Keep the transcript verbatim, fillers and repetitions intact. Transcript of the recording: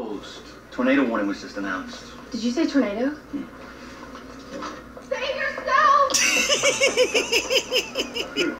closed. Tornado warning was just announced. Did you say tornado? Hmm. Save yourself!